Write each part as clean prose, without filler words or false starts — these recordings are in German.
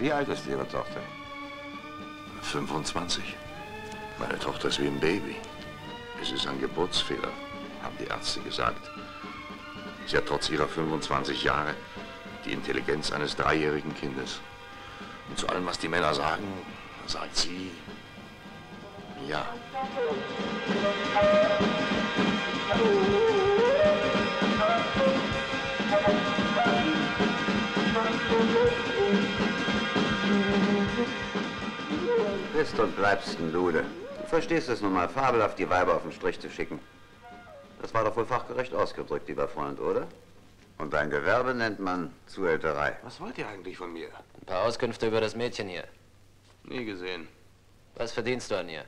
Wie alt ist Ihre Tochter? 25. Meine Tochter ist wie ein Baby. Es ist ein Geburtsfehler, haben die Ärzte gesagt. Sie hat trotz ihrer 25 Jahre die Intelligenz eines 3-jährigen Kindes. Und zu allem, was die Männer sagen, sagt sie ja. Du bist und bleibst ein Lude. Du verstehst es nun mal, fabelhaft die Weiber auf den Strich zu schicken. Das war doch wohl fachgerecht ausgedrückt, lieber Freund, oder? Und dein Gewerbe nennt man Zuhälterei. Was wollt ihr eigentlich von mir? Ein paar Auskünfte über das Mädchen hier. Nie gesehen. Was verdienst du an ihr?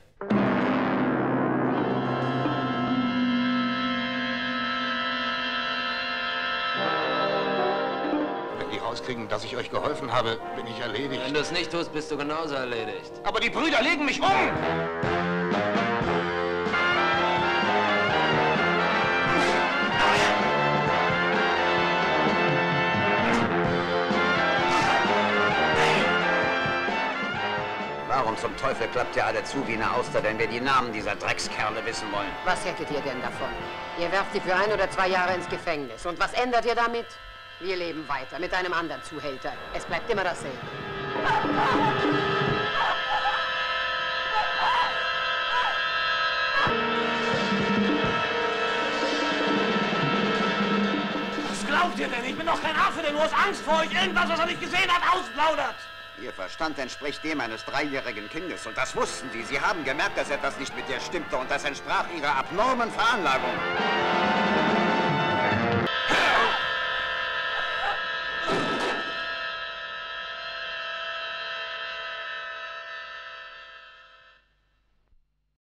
Wenn die rauskriegen, dass ich euch geholfen habe, bin ich erledigt. Wenn du es nicht tust, bist du genauso erledigt. Aber die Brüder legen mich um! Warum zum Teufel klappt ihr alle zu wie eine Auster, wenn wir die Namen dieser Dreckskerle wissen wollen? Was hättet ihr denn davon? Ihr werft sie für 1 oder 2 Jahre ins Gefängnis. Und was ändert ihr damit? Wir leben weiter mit einem anderen Zuhälter. Es bleibt immer dasselbe. Was glaubt ihr denn? Ich bin doch kein Affe, der nur aus Angst vor euch irgendwas, was er nicht gesehen hat, ausplaudert. Ihr Verstand entspricht dem eines 3-jährigen Kindes. Und das wussten Sie. Sie haben gemerkt, dass etwas nicht mit dir stimmte. Und das entsprach Ihrer abnormen Veranlagung.